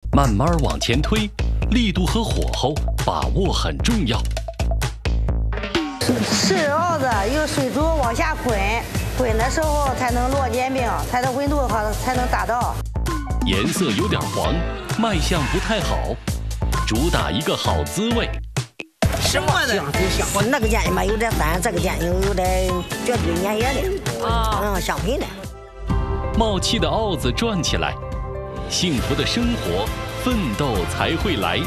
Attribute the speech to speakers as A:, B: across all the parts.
A: 慢慢往前推，力度和火候把握很重要。
B: 是鏊子用水煮往下滚，滚的时候才能落煎饼，它的温度才能达到。
A: 颜色有点黄，卖相不太好，主打一个好滋味。
C: 什么的？
B: 我那个煎饼嘛有点酸，这个煎饼有点绝对粘液的，相配的。
A: 冒气的鏊子转起来，幸福的生活，奋斗才会来。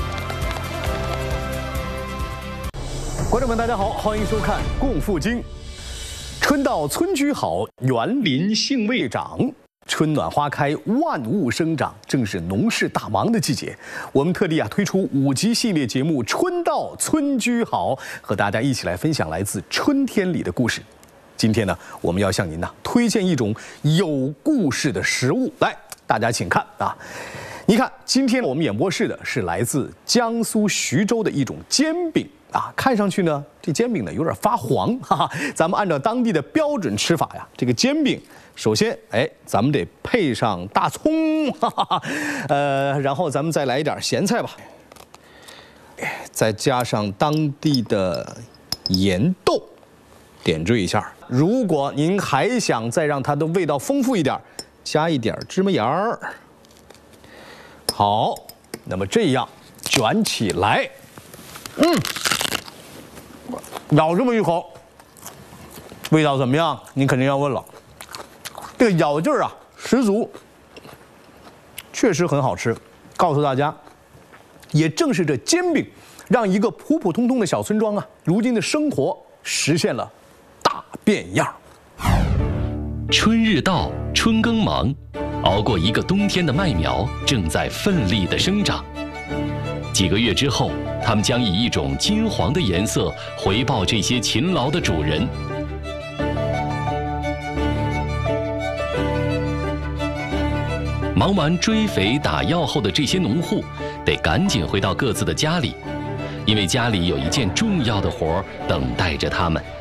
D: 观众们，大家好，欢迎收看《共赴京》。春到村居好，园林兴味长。春暖花开，万物生长，正是农事大忙的季节。我们特地推出5集系列节目《春到村居好》，和大家一起来分享来自春天里的故事。今天呢，我们要向您推荐一种有故事的食物。来，大家请看啊！你看，今天我们演播室的是来自江苏徐州的一种煎饼啊，看上去呢，这煎饼呢有点发黄，哈哈。咱们按照当地的标准吃法呀，这个煎饼。首先，咱们得配上大葱，哈哈，然后咱们再来一点咸菜吧，再加上当地的盐豆，点缀一下。如果您还想再让它的味道丰富一点，加一点芝麻芽儿。好，那么这样卷起来，咬这么一口，味道怎么样？你肯定要问了。这个咬劲儿十足，确实很好吃。告诉大家，也正是这煎饼，让一个普普通通的小村庄如今的生活实现了大变样。
A: 春日到，春耕忙，熬过一个冬天的麦苗正在奋力地生长。几个月之后，它们将以一种金黄的颜色回报这些勤劳的主人。忙完追肥打药后的这些农户，得赶紧回到各自的家里，因为家里有一件重要的活儿等待着他们。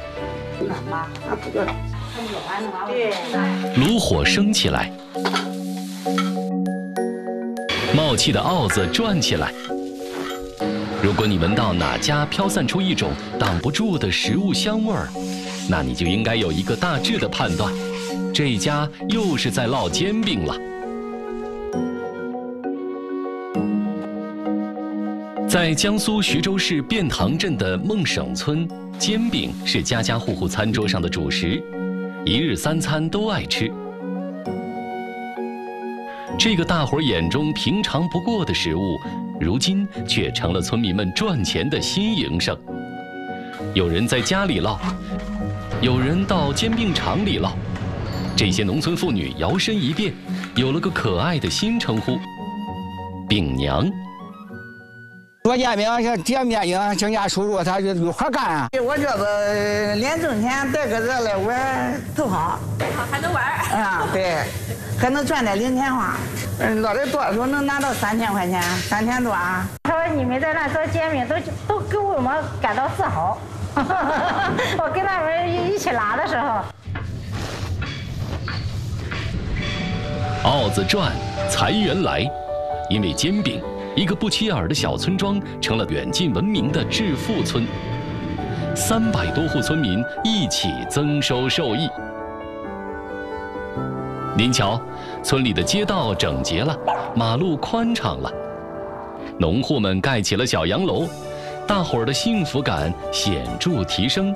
A: 炉火升起来，冒气的鏊子转起来。如果你闻到哪家飘散出一种挡不住的食物香味儿，那你就应该有一个大致的判断，这家又是在烙煎饼了。在江苏徐州市便塘镇的孟省村，煎饼是家家户户餐桌上的主食，一日3餐都爱吃。这个大伙眼中平常不过的食物，如今却成了村民们赚钱的新营生。有人在家里烙，有人到煎饼厂里烙。这些农村妇女摇身一变，有了个可爱的新称呼——饼娘。
E: 做煎饼像煎饼增加收入，他就有活干
B: 我觉得连挣钱带个这来玩都好，
C: 还能玩
B: 对，还能赚点零钱花。烙的多的时候能拿到3000块钱，3000多
F: 他说你们在那做煎饼都给我们感到自豪。我跟他们一起拉的时候，
A: 鏊子转，财源来，因为煎饼。一个不起眼的小村庄成了远近闻名的致富村，300多户村民一起增收受益。您瞧，村里的街道整洁了，马路宽敞了，农户们盖起了小洋楼，大伙儿的幸福感显著提升。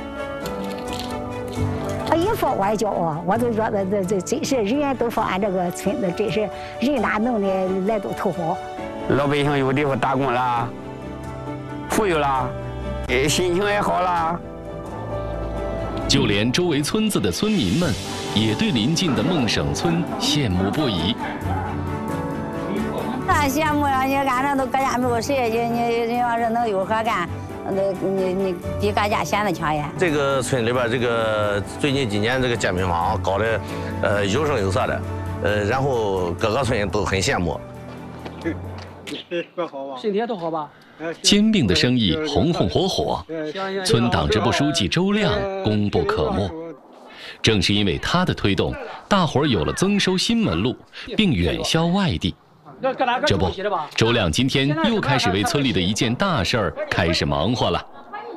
F: 一说外交我就觉得这真是人人都说俺这个村子真是人哪弄的来都头好。
E: 老百姓有地方打工了，富裕了，心情也好了。
A: 就连周围村子的村民们，也对邻近的孟省村羡慕不已。
F: 那羡慕啊！你俺这都搁家没有事，你要是能有活干，你比搁家闲得强呀。
G: 这个村里边，这个最近几年这个煎饼坊搞得有声有色的，然后各个村都很羡慕。
H: 身体也都好吧？
A: 煎饼的生意红红火火，村党支部书记周亮功不可没。正是因为他的推动，大伙儿有了增收新门路，并远销外地。 这不，周亮今天又开始为村里的一件大事儿开始忙活了。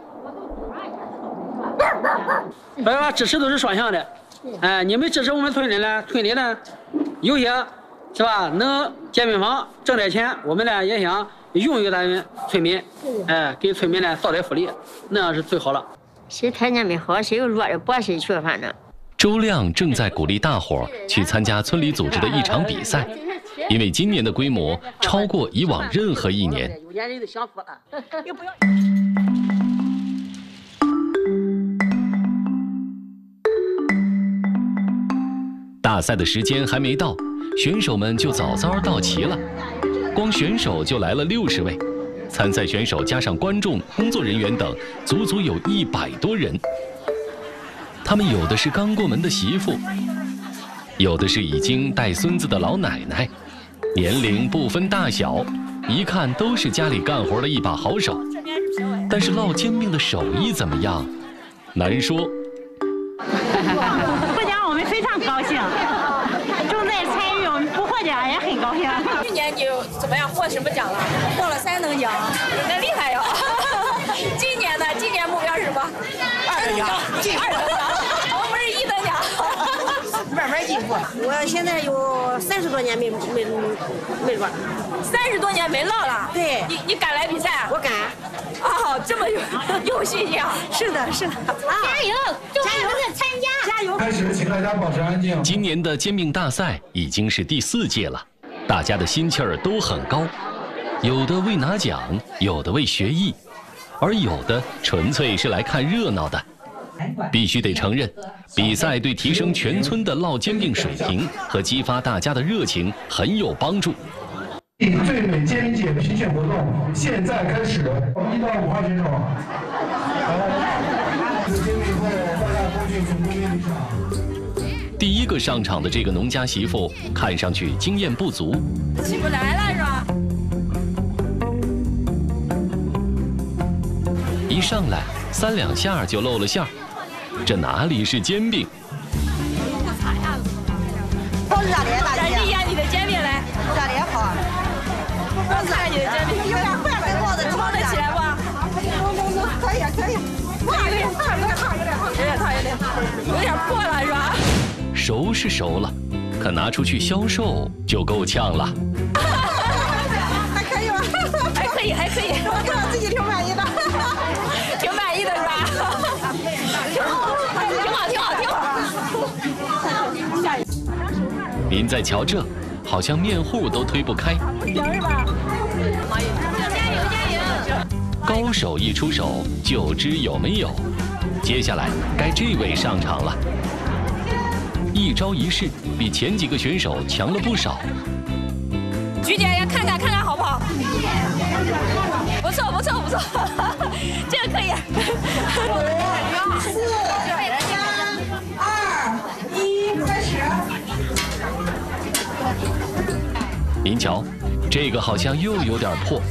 H: 支持都是双向的，你们支持我们村里呢，村里呢有些是吧，能建病房挣点钱，我们呢也想用于咱们村民，给村民呢早点福利，那样是最好了。
I: 谁条件没好，谁又落着脖谁去，反正。
A: 周亮正在鼓励大伙儿去参加村里组织的一场比赛，因为今年的规模超过以往任何一年。
H: 有点人就享福了，又不要。
A: 大赛的时间还没到，选手们就早早到齐了。光选手就来了60位，参赛选手加上观众、工作人员等，足足有100多人。他们有的是刚过门的媳妇，有的是已经带孙子的老奶奶，年龄不分大小，一看都是家里干活的一把好手。但是烙煎饼的手艺怎么样，难说。
F: 获奖我们非常高兴，重在参与，我们不获奖也很高兴。
C: 去年你怎么样？获什么奖了？获了3等奖，那厉害哟！今年呢？今年目标是什么？2等奖，进2等奖，我们是1等奖。慢慢进步。
B: 我现在有30多年没落
C: ，30多年没落了。
B: 对，
C: 你敢来比赛啊？
B: 我敢。
C: 哦，这么有信心啊！
B: 是的，是的。
F: 加油！加油！参加！
B: 加油！
J: 开始，请大家保持安静。
A: 今年的煎饼大赛已经是第4届了，大家的心气儿都很高，有的为拿奖，有的为学艺，而有的纯粹是来看热闹的。必须得承认，比赛对提升全村的烙煎饼水平和激发大家的热情很有帮助。
J: 最美煎饼节评选活动现在开始，1到5号选手。
A: 第一个上场的这个农家媳妇看上去经验不足，
C: 起不来了是吧？
A: 一上来3两下就露了馅儿，这哪里是煎饼？
B: 好热烈，大姐！
C: 展示一下你的煎饼来，
B: 热烈好。
C: 我看看你的煎饼，
B: 有点坏了，
C: 撑得起来不？
B: 可以，可以。
C: 有点破了是吧？
A: 熟是熟了，可拿出去销售就够呛了。
B: 还可以吧？
C: 还可以，还可以。
B: 我看我自己挺满意的。
C: 挺满意的是吧？挺好。
A: 您再瞧这，好像面糊都推不开。
C: 行是吧？加油！
A: 高手一出手就知有没有。接下来该这位上场了，一招一式比前几个选手强了不少。
C: 菊姐也看看好不好？不错，这个可以。
B: 4、3、2、1，开始。
A: 您瞧，这个好像又有点破。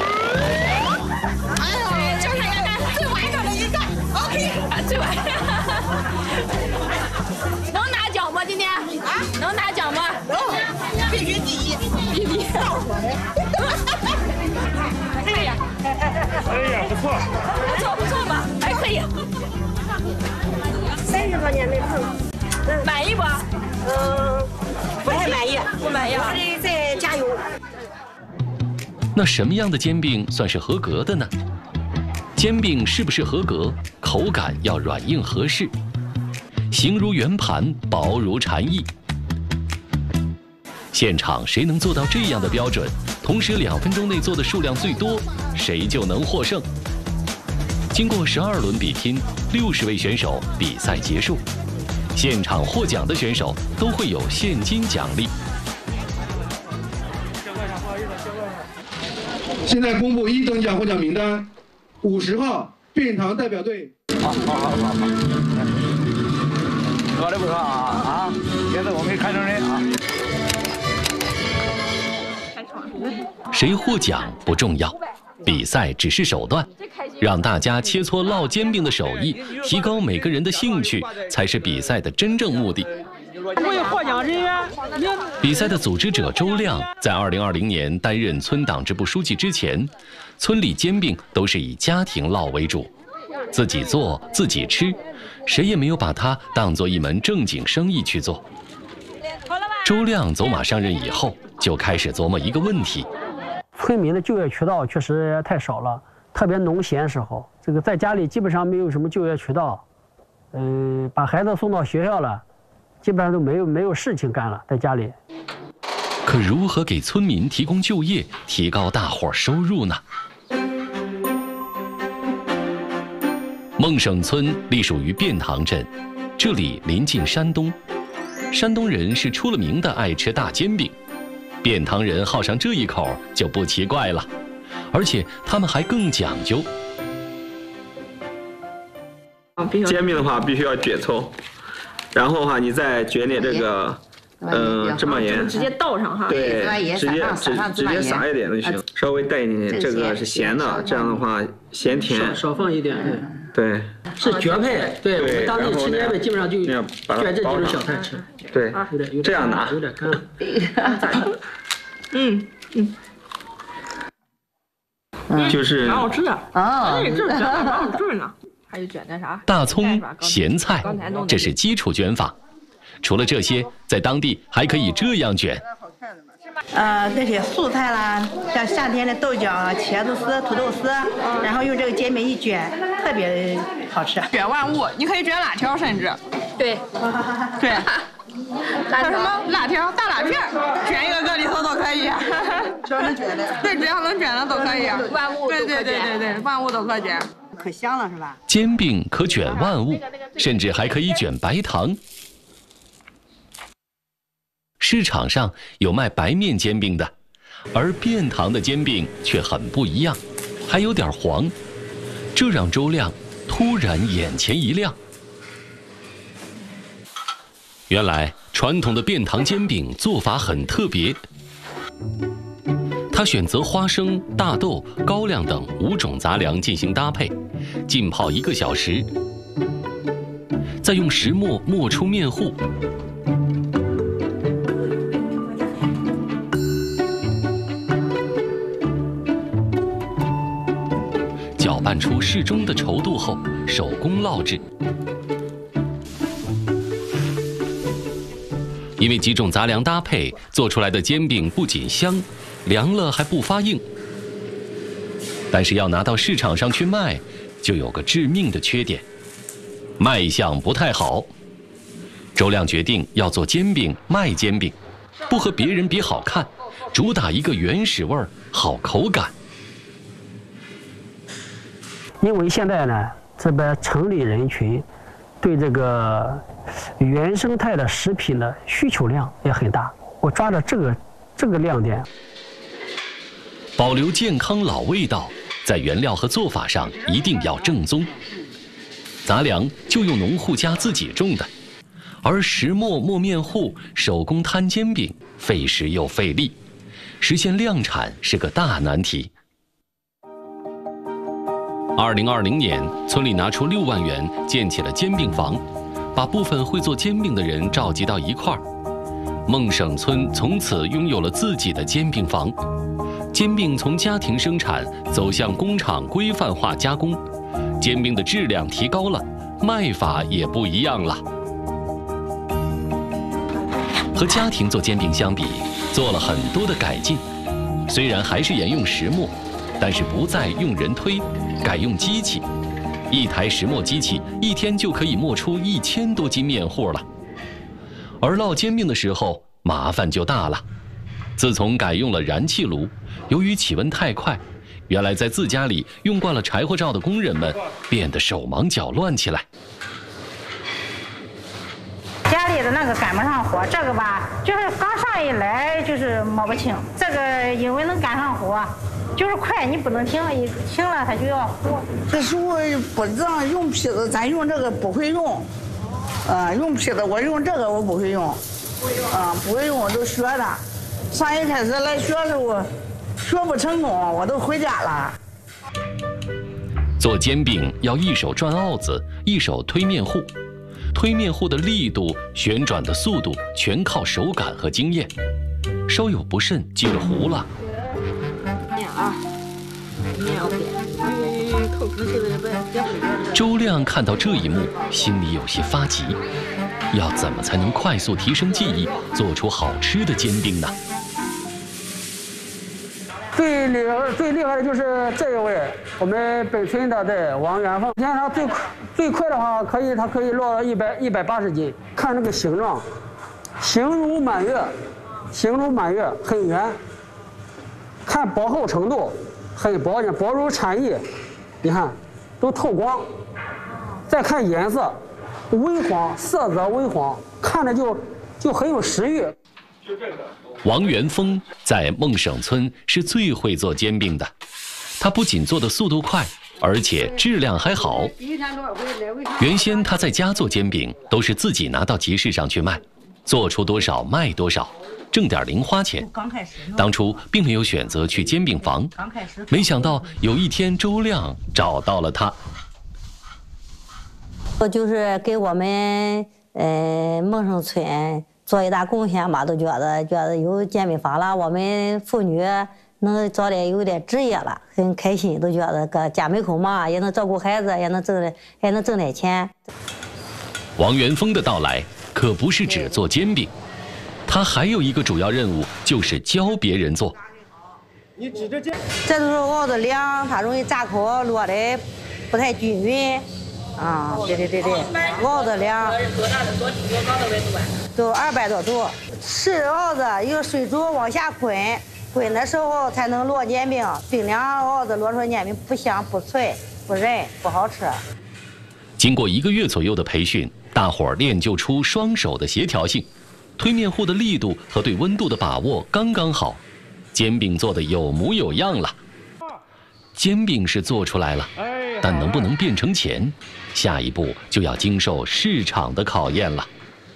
C: 就是看最完整的一个 ，OK， 最完整。能拿奖吗？今天啊？能拿奖吗？
B: 能，必须第一，倒数的。
C: 哎呀，
J: 不错
C: 吧？还可以。
B: 30多年没碰了，
C: 满意不？
B: 不太满意，
C: 不满意啊？
B: 再加油。
A: 那什么样的煎饼算是合格的呢？煎饼是不是合格？口感要软硬合适，形如圆盘，薄如蝉翼。现场谁能做到这样的标准，同时2分钟内做的数量最多，谁就能获胜。经过12轮比拼，60位选手比赛结束。现场获奖的选手都会有现金奖励。
J: 现在公布1等奖获奖名单，50号便堂代表队。
E: 好，说的不错啊！现在我们看成人啊。
A: 谁获奖不重要，比赛只是手段，让大家切磋烙煎饼的手艺，提高每个人的兴趣，才是比赛的真正目的。
H: 各位获奖人员，您
A: 比赛的组织者周亮在2020年担任村党支部书记之前，村里煎饼都是以家庭烙为主，自己做自己吃，谁也没有把它当作一门正经生意去做。周亮走马上任以后，就开始琢磨一个问题：
H: 村民的就业渠道确实太少了，特别农闲时候，这个在家里基本上没有什么就业渠道，把孩子送到学校了，基本上都没有事情干了，在家里。
A: 可如何给村民提供就业，提高大伙收入呢？孟省村隶属于便塘镇，这里临近山东，山东人是出了名的爱吃大煎饼，便塘人好上这一口就不奇怪了，而且他们还更讲究。
K: 煎饼的话必须要卷葱，然后的话你再卷点这个芝麻盐，
C: 直接倒上哈，
K: 对，直接撒一点就行，稍微带一点点，这个是咸的，这样的话咸甜
H: 少放一点，
K: 对，
H: 是绝配，对我们当地吃煎饼基本上就卷这几种小菜吃，
K: 对，这样拿，
H: 有点干，
K: 就是
C: 蛮好吃的啊，这卷的蛮好吃呢，还有卷的啥？
A: 大葱、咸菜，这是基础卷法。除了这些，在当地还可以这样卷。
B: 那些素菜啦，像夏天的豆角、茄子丝、土豆丝，然后用这个煎饼一卷，特别好吃。
C: 卷万物，你可以卷辣条，甚至对，还有什么辣条、大辣片，卷一个里头都可以。只要能卷的，对，只要能卷的都可以。万物对，万物都可卷，
B: 可香了是吧？
A: 煎饼可卷万物，甚至还可以卷白糖。市场上有卖白面煎饼的，而便塘的煎饼却很不一样，还有点黄，这让周亮突然眼前一亮。原来传统的便塘煎饼做法很特别，他选择花生、大豆、高粱等5种杂粮进行搭配，浸泡1个小时，再用石磨磨出面糊。搅拌出适中的稠度后，手工烙制。因为几种杂粮搭配，做出来的煎饼不仅香，凉了还不发硬。但是要拿到市场上去卖，就有个致命的缺点，卖相不太好。周亮决定要做煎饼卖煎饼，不和别人比好看，主打一个原始味儿、好口感。
H: 因为现在呢，这边城里人群对这个原生态的食品的需求量也很大，我抓着这个亮点，
A: 保留健康老味道，在原料和做法上一定要正宗。杂粮就用农户家自己种的，而石磨磨面糊、手工摊煎饼，费时又费力，实现量产是个大难题。2020年，村里拿出6万元建起了煎饼房，把部分会做煎饼的人召集到一块儿。孟省村从此拥有了自己的煎饼房，煎饼从家庭生产走向工厂规范化加工，煎饼的质量提高了，卖法也不一样了。和家庭做煎饼相比，做了很多的改进，虽然还是沿用石磨，但是不再用人推，改用机器。一台石磨机器1天就可以磨出1000多斤面糊了。而烙煎饼的时候麻烦就大了，自从改用了燃气炉，由于起温太快，原来在自家里用惯了柴火灶的工人们变得手忙脚乱起来。
F: 家里的那个赶不上活，这个吧，就是刚上一来就是摸不清，这个因为能赶上活。就是快，你不能停，一停了它就要糊。
B: 这时候不知道用坯子，咱用这个不会用，用坯子我用这个我不会用，不会用我都学的。上一开始来学的时候，学不成功，我都回家了。
A: 做煎饼要一手转鏊子，一手推面糊， 推面糊的力度、旋转的速度全靠手感和经验，稍有不慎进了糊了。周亮看到这一幕，心里有些发急，要怎么才能快速提升技艺，做出好吃的煎饼呢？
H: 最厉害的就是这一位，我们本村的对王元凤。你看他最快的话，他可以落到180斤。看这个形状，形如满月，很圆。看薄厚程度，很薄，薄如蝉翼。你看，都透光。再看颜色，微黄，色泽微黄，看着就很有食欲。就这个。
A: 王元丰在孟省村是最会做煎饼的，他不仅做的速度快，而且质量还好。原先他在家做煎饼都是自己拿到集市上去卖，做出多少卖多少，挣点零花钱。当初并没有选择去煎饼房，没想到有一天周亮找到了他。
L: 就是给我们孟省村做一大贡献吧，都觉得有煎饼房了，我们妇女能早点有点职业了，很开心，都觉得搁家门口嘛，也能照顾孩子，也能挣点钱。
A: 王元丰的到来可不是只做煎饼，他还有一个主要任务，就是教别人做。
L: 你指着煎，这都是熬的凉，它容易炸口，落的不太均匀。啊，对，熬的凉。多高的温度啊？都200多度。是熬子用水煮往下滚的时候才能落煎饼。冰凉熬子落出来煎饼不香不脆不韧不好吃。
A: 经过1个月左右的培训，大伙儿练就出双手的协调性，推面糊的力度和对温度的把握刚刚好，煎饼做得有模有样了。煎饼是做出来了，但能不能变成钱，下一步就要经受市场的考验了。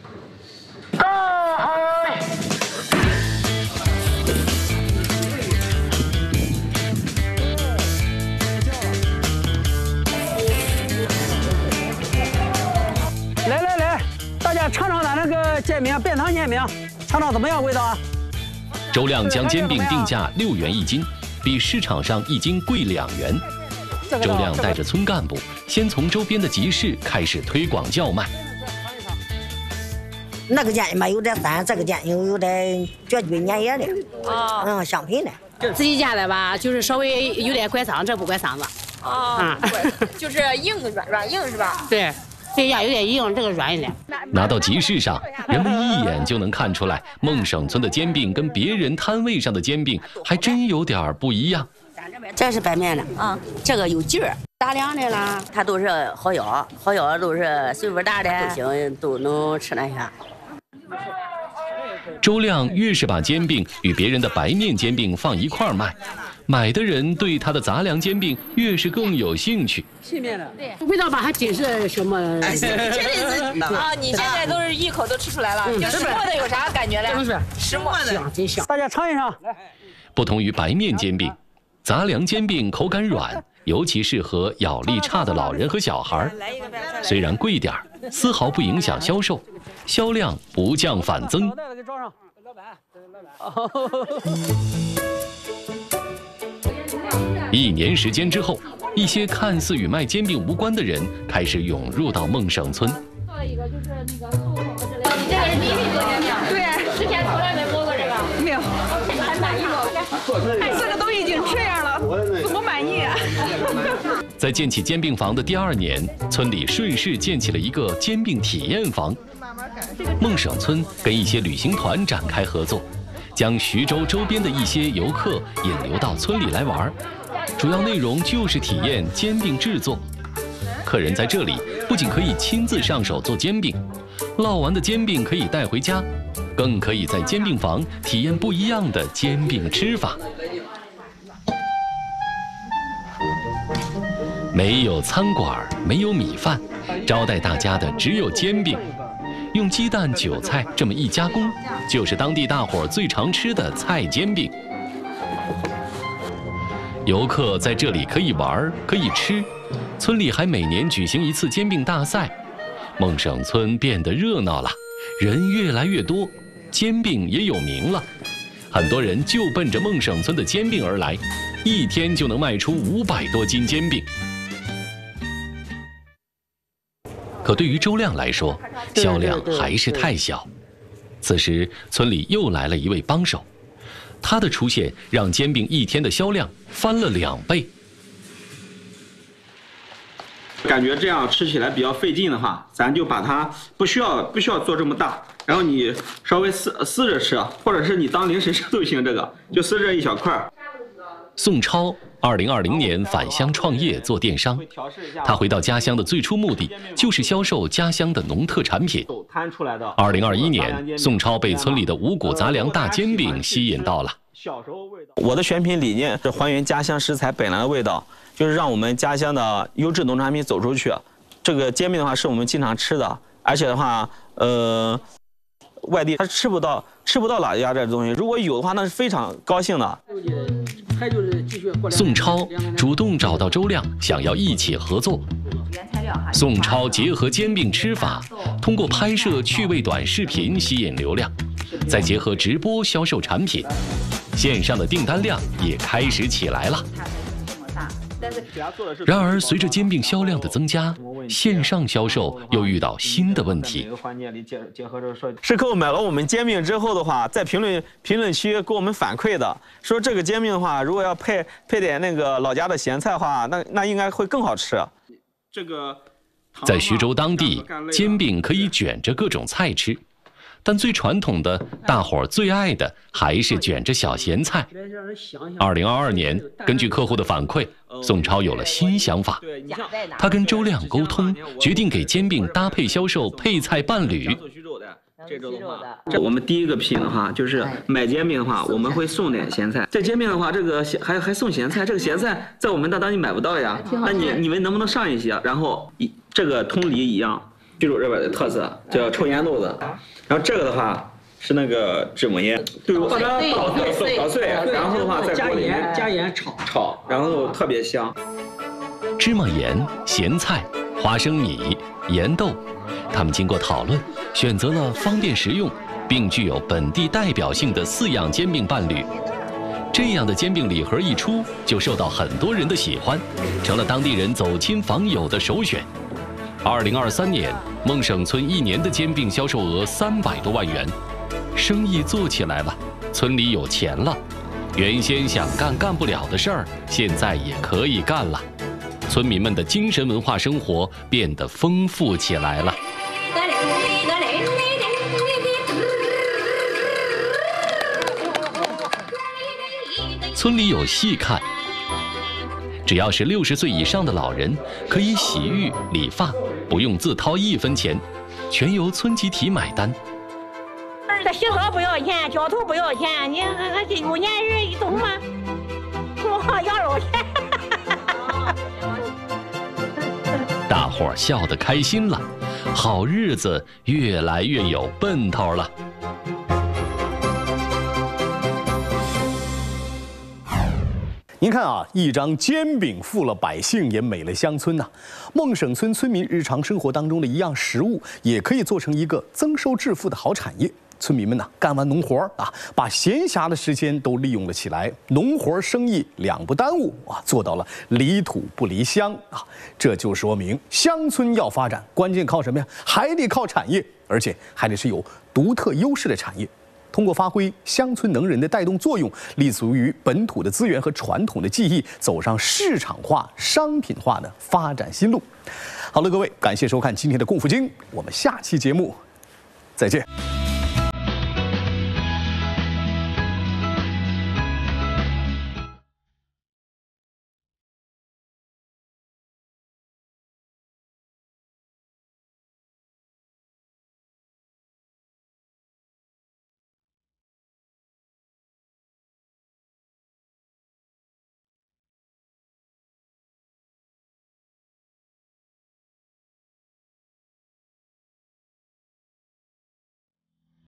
H: 来，大家尝尝咱那个煎饼，便当煎饼，尝尝怎么样味道啊？
A: 周亮将煎饼定价6元1斤，比市场上1斤贵2元。周亮带着村干部，先从周边的集市开始推广叫卖。
L: 那个煎饼吧有点酸，这个煎饼有点绝对粘液的，香喷的。
M: 自己家的吧，就是稍微有点拐嗓，这不拐嗓子。
C: 就是硬软硬是吧？
M: 对。这样有点硬，这个软一点。
A: 拿到集市上，人们一眼就能看出来，孟省村的煎饼跟别人摊位上的煎饼还真有点不一样。
N: 这是白面的，这个有劲儿，大凉的啦，它都是好药都是岁数大的都行，都能吃那些。
A: 周亮越是把煎饼与别人的白面煎饼放一块儿卖，买的人对他的杂粮煎饼越是更有兴趣。
M: 细面的，对，味道吧还真是什么？
C: 你现在都是一口都吃出来了，就石磨的有啥感觉嘞？
M: 真是
C: 石磨的，
H: 真香。大家尝一尝。
A: 不同于白面煎饼，杂粮煎饼口感软，尤其适合咬力差的老人和小孩。虽然贵点儿，丝毫不影响销售，销量不降反增。1年时间之后，一些看似与卖煎饼无关的人开始涌入到孟省村。
C: 做了一个就是那个素口的质量。你这个是第一批做煎饼？对，之前从来没做过这个。没有。还满意吗？这个都已经这样了，怎么满意啊？
A: 在建起煎饼房的第2年，村里顺势建起了一个煎饼体验房。孟省村跟一些旅行团展开合作，将徐州周边的一些游客引流到村里来玩，主要内容就是体验煎饼制作。客人在这里不仅可以亲自上手做煎饼，烙完的煎饼可以带回家，更可以在煎饼房体验不一样的煎饼吃法。没有餐馆，没有米饭，招待大家的只有煎饼。用鸡蛋、韭菜这么一加工，就是当地大伙最常吃的菜煎饼。游客在这里可以玩，可以吃。村里还每年举行一次煎饼大赛， 孟省村变得热闹了，人越来越多，煎饼也有名了。很多人就奔着孟省村的煎饼而来，一天就能卖出500多斤煎饼。可对于周亮来说，销量还是太小。此时，村里又来了一位帮手，他的出现让煎饼一天的销量翻了2倍。
K: 感觉这样吃起来比较费劲的话，咱就把它不需要做这么大，然后你稍微撕着吃，或者是你当零食吃都行。这个就撕着一小块。
A: 宋超2020年返乡创业做电商，他回到家乡的最初目的就是销售家乡的农特产品。2021年，宋超被村里的五谷杂粮大煎饼吸引到了。
O: 我的选品理念是还原家乡食材本来的味道，就是让我们家乡的优质农产品走出去。这个煎饼的话是我们经常吃的，而且的话，外地他吃不到老家这东西，如果有的话，那是非常高兴的。
A: 宋超主动找到周亮，想要一起合作。宋超结合煎饼吃法，通过拍摄趣味短视频吸引流量，再结合直播销售产品，线上的订单量也开始起来了。然而，随着煎饼销量的增加，线上销售又遇到新的问题。
O: 是客户买了我们煎饼之后的话，在评论区给我们反馈的，说这个煎饼的话，如果要配点那个老家的咸菜的话，那应该会更好吃。
A: 在徐州当地，煎饼可以卷着各种菜吃。但最传统的，大伙儿最爱的还是卷着小咸菜。2022年，根据客户的反馈，宋超有了新想法。他跟周亮沟通，决定给煎饼搭配销售配菜伴侣。
K: 我们第一个品的话，就是买煎饼的话，我们会送点咸菜。这煎饼的话，这个还送咸菜，这个咸菜在我们当地买不到呀。那你们能不能上一些？然后这个通梨一样，徐州这边的特色叫臭烟豆子。然后这个的话是那个纸馍烟，对，把它捣碎，然后的话在锅里面加盐炒，然后特别香。
A: 芝麻盐、咸菜、花生米、盐豆，他们经过讨论，选择了方便实用并具有本地代表性的4样煎饼伴侣。这样的煎饼礼盒一出，就受到很多人的喜欢，成了当地人走亲访友的首选。2023年，孟省村1年的煎饼销售额300多万元，生意做起来了，村里有钱了，原先想干不了的事儿，现在也可以干了，村民们的精神文化生活变得丰富起来了。村里有戏看。只要是60岁以上的老人，可以洗浴理发，不用自掏1分钱，全由村集体买单。
F: 这洗澡不要钱，交通不要钱，你这有年人你懂吗？我养老钱。
A: 大伙儿笑得开心了，好日子越来越有奔头了。
D: 您看啊，一张煎饼富了百姓，也美了乡村呐。孟省村村民日常生活当中的一样食物，也可以做成一个增收致富的好产业。村民们呢，干完农活啊，把闲暇的时间都利用了起来，农活生意两不耽误啊，做到了离土不离乡啊。这就说明乡村要发展，关键靠什么呀？还得靠产业，而且还得是有独特优势的产业。通过发挥乡村能人的带动作用，立足于本土的资源和传统的技艺，走上市场化、商品化的发展新路。好了，各位，感谢收看今天的《共富经》，我们下期节目再见。